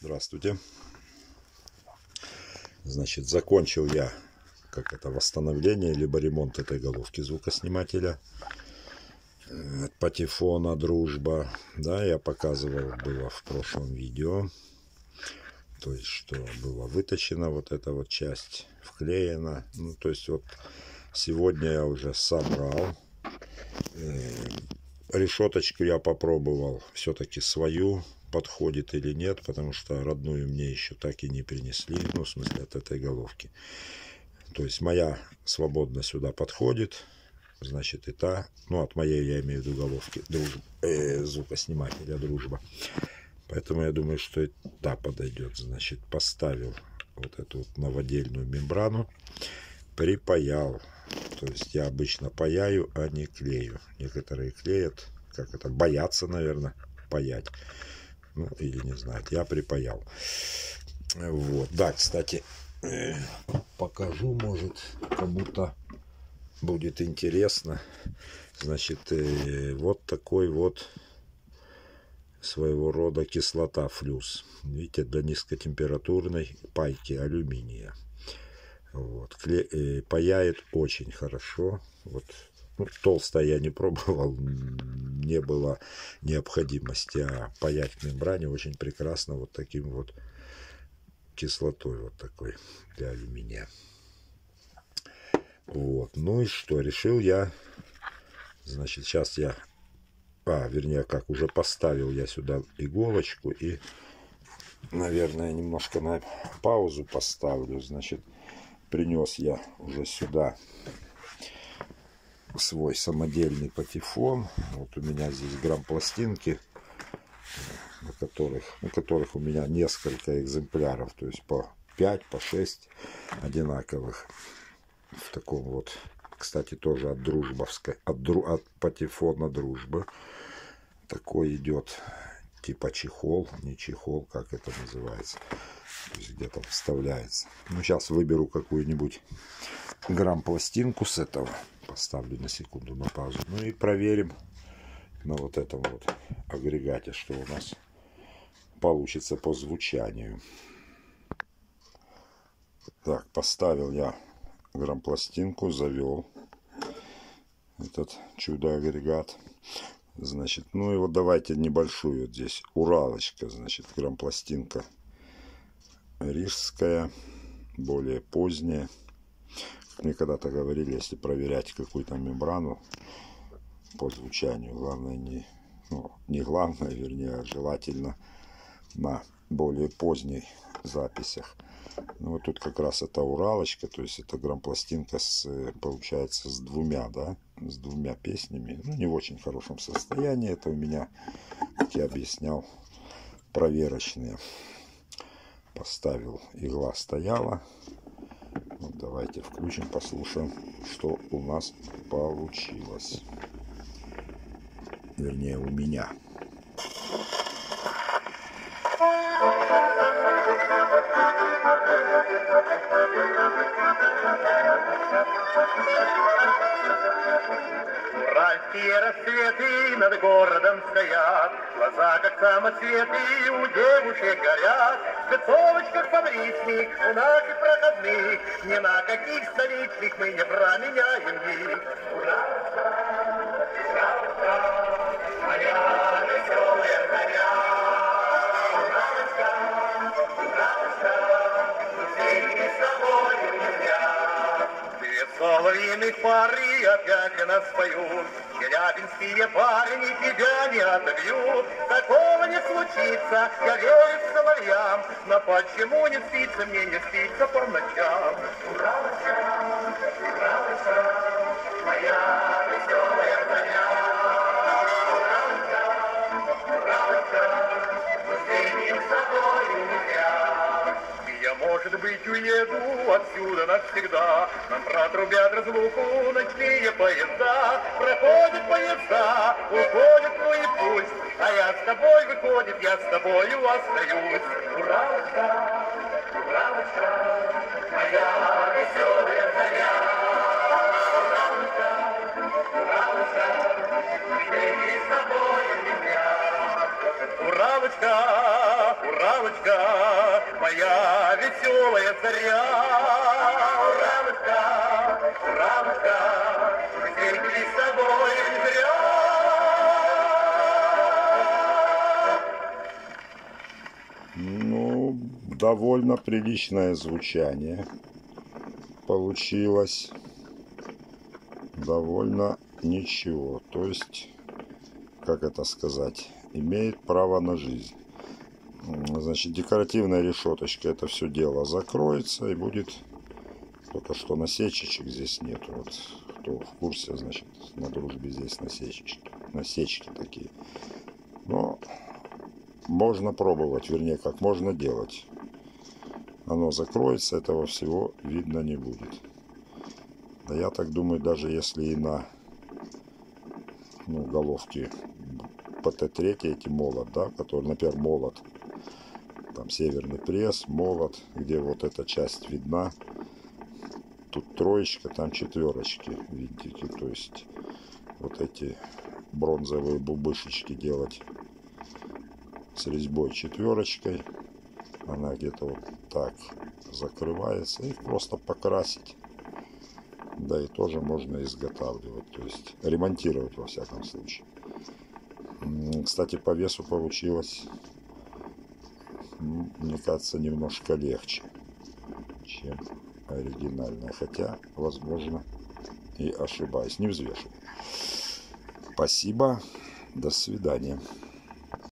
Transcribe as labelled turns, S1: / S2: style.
S1: Здравствуйте. Значит, закончил я восстановление либо ремонт этой головки звукоснимателя Патефона Дружба. Да, я показывал было в прошлом видео. То есть, что было выточена вот эта вот часть, вклеена. Ну, то есть, вот сегодня я уже собрал. Решеточку я попробовал все-таки свою, подходит или нет, потому что родную мне еще так и не принесли, ну, в смысле, от этой головки. То есть, моя свободно сюда подходит, значит, и та, ну, от моей, я имею в виду, головки звукоснимателя Дружба. Поэтому я думаю, что и та подойдет. Значит, поставил вот эту вот новодельную мембрану, припаял. То есть я обычно паяю, а не клею. Некоторые клеят, боятся, наверное, паять. Ну, или не знаю, я припаял. Вот, да, кстати, покажу, может, кому-то будет интересно. Значит, вот такой вот своего рода кислота флюс. Видите, для низкотемпературной пайки алюминия. Вот. Паяет очень хорошо. Вот. Ну, толстое я не пробовал, не было необходимости, а паять в мембране очень прекрасно вот таким вот кислотой, вот такой для алюминия. Вот. Ну и что, решил я, значит, сейчас я, уже поставил я сюда иголочку и, наверное, немножко на паузу поставлю. Значит, принес я уже сюда свой самодельный патефон. Вот у меня здесь грамм-пластинки, на которых у меня несколько экземпляров, то есть по 5, по 6 одинаковых. В таком вот, кстати, тоже от дружбовской, от патефона Дружбы. Такой идет типа чехол, не чехол, как это называется. То есть где-то вставляется. Ну, сейчас выберу какую-нибудь грамм-пластинку с этого. Поставлю на секунду на паузу. Ну и проверим на вот этом вот агрегате, что у нас получится по звучанию. Так, поставил я грамм-пластинку, завел этот чудо-агрегат. Значит, ну и вот давайте небольшую вот здесь уралочка, значит, грамм-пластинка рижская, более поздняя. Мне когда-то говорили, если проверять какую-то мембрану по звучанию, главное не главное, вернее, а желательно на более поздних записях. Ну вот тут как раз это уралочка, то есть это грамм-пластинка получается с двумя песнями. Ну, не в очень хорошем состоянии. Это у меня, как я объяснял, проверочные. Поставил, игла стояла. Вот давайте включим, послушаем, что у нас получилось. Вернее, у меня.
S2: Уральские рассветы над городом стоят, глаза как самоцветы у девушек горят. В спецовочках фабричных у наших проходных, ни на каких столичных мы не променяем их. Уральска, Уральска, моя веселая заря. Уральска, Уральска, мы с тобою нельзя. Две соловьиных пары опять для нас поют, челябинские парни тебя не отобьют. Такого не случится, я верю соловьям, но почему не спится мне, не спится по ночам? Уралочка, Уралочка, моя веселая заря. Уралочка, Уралочка, мы с тобою нельзя. Я, может быть, уеду отсюда навсегда. Нам протрубят разлуку ночные поезда. Проходят поезда, уходят, ну и пусть. А я с тобой, выходит, я с тобою остаюсь. Уралочка, Уралочка, моя веселая заря. Уралочка, Уралочка, мы с тобою нельзя. Уралочка, Уралочка, моя веселая заря. Уралочка, Уралочка, встретились с тобой не зря.
S1: Ну, довольно приличное звучание получилось. Довольно ничего. То есть, как это сказать, имеет право на жизнь. Значит, декоративная решеточка, это все дело закроется и будет. Только что насечечек здесь нет. Вот кто в курсе, значит, на Дружбе здесь насечки такие. Но можно пробовать, вернее, как можно делать. Оно закроется, этого всего видно не будет. Да я так думаю, даже если и на головке ПТ-3, эти молот, да, который, например, молот, там северный пресс, молот, где вот эта часть видна, тут троечка, там четверочки, винтики, то есть вот эти бронзовые бубышечки делать с резьбой четверочкой, она где-то вот так закрывается, их просто покрасить. Да и тоже можно изготавливать, то есть ремонтировать во всяком случае. Кстати, по весу получилось, мне кажется, немножко легче, чем оригинальная. Хотя, возможно, и ошибаюсь. Не взвешиваю. Спасибо. До свидания.